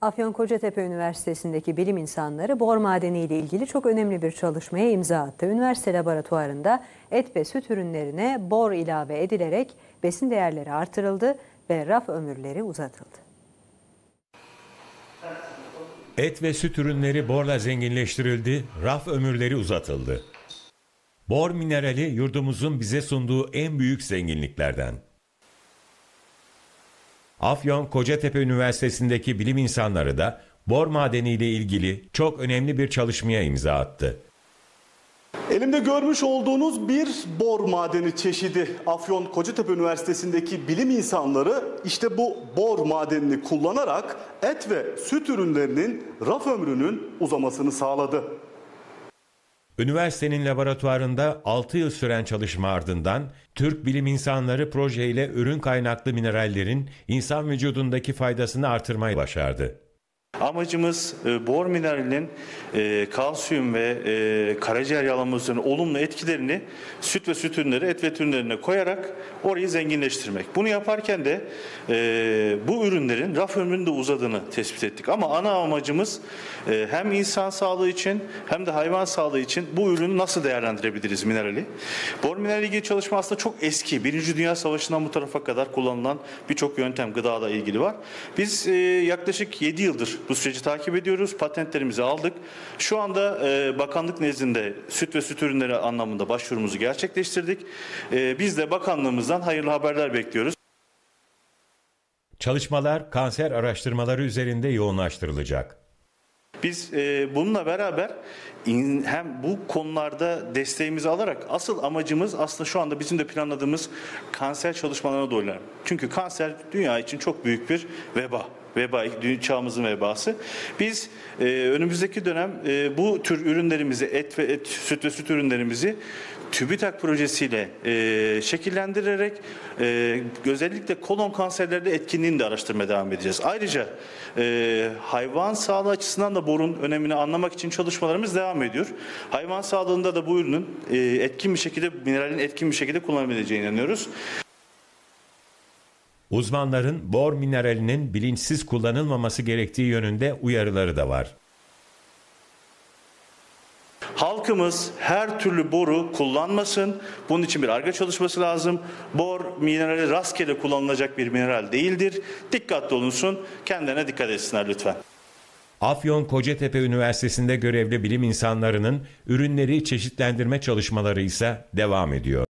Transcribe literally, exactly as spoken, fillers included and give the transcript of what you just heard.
Afyon Kocatepe Üniversitesi'ndeki bilim insanları bor madeni ile ilgili çok önemli bir çalışmaya imza attı. Üniversite laboratuvarında et ve süt ürünlerine bor ilave edilerek besin değerleri artırıldı ve raf ömürleri uzatıldı. Et ve süt ürünleri borla zenginleştirildi, raf ömürleri uzatıldı. Bor minerali yurdumuzun bize sunduğu en büyük zenginliklerden. Afyon Kocatepe Üniversitesi'ndeki bilim insanları da bor madeniyle ilgili çok önemli bir çalışmaya imza attı. Elimde görmüş olduğunuz bir bor madeni çeşidi. Afyon Kocatepe Üniversitesi'ndeki bilim insanları işte bu bor madenini kullanarak et ve süt ürünlerinin raf ömrünün uzamasını sağladı. Üniversitenin laboratuvarında altı yıl süren çalışma ardından Türk bilim insanları projeyle ürün kaynaklı minerallerin insan vücudundaki faydasını artırmayı başardı. Amacımız e, bor mineralinin e, kalsiyum ve e, karaciğer yağlanmasının olumlu etkilerini süt ve süt ürünleri, et ve et ürünlerine koyarak orayı zenginleştirmek. Bunu yaparken de e, bu ürünlerin raf ömrünün de uzadığını tespit ettik. Ama ana amacımız e, hem insan sağlığı için hem de hayvan sağlığı için bu ürünü nasıl değerlendirebiliriz minerali. Bor minerali ilgili çalışma aslında çok eski. Birinci Dünya Savaşı'ndan bu tarafa kadar kullanılan birçok yöntem gıdada ilgili var. Biz e, yaklaşık yedi yıldır bu süreci takip ediyoruz. Patentlerimizi aldık. Şu anda e, bakanlık nezdinde süt ve süt ürünleri anlamında başvurumuzu gerçekleştirdik. E, biz de bakanlığımızdan hayırlı haberler bekliyoruz. Çalışmalar kanser araştırmaları üzerinde yoğunlaştırılacak. Biz e, bununla beraber in, hem bu konularda desteğimizi alarak asıl amacımız aslında şu anda bizim de planladığımız kanser çalışmalarına doğru ilerlemek. Çünkü kanser dünya için çok büyük bir veba. Veba, çağımızın vebası. Biz e, önümüzdeki dönem e, bu tür ürünlerimizi, et ve et, süt ve süt ürünlerimizi TÜBİTAK projesiyle e, şekillendirerek e, özellikle kolon kanserlerde etkinliğini de araştırmaya devam edeceğiz. Ayrıca e, hayvan sağlığı açısından da borun önemini anlamak için çalışmalarımız devam ediyor. Hayvan sağlığında da bu ürünün e, etkin bir şekilde, mineralin etkin bir şekilde kullanılabileceğine inanıyoruz. Uzmanların bor mineralinin bilinçsiz kullanılmaması gerektiği yönünde uyarıları da var. Halkımız her türlü boru kullanmasın. Bunun için bir Ar-Ge çalışması lazım. Bor minerali rastgele kullanılacak bir mineral değildir. Dikkatli olunsun. Kendilerine dikkat etsinler lütfen. Afyon Kocatepe Üniversitesi'nde görevli bilim insanlarının ürünleri çeşitlendirme çalışmaları ise devam ediyor.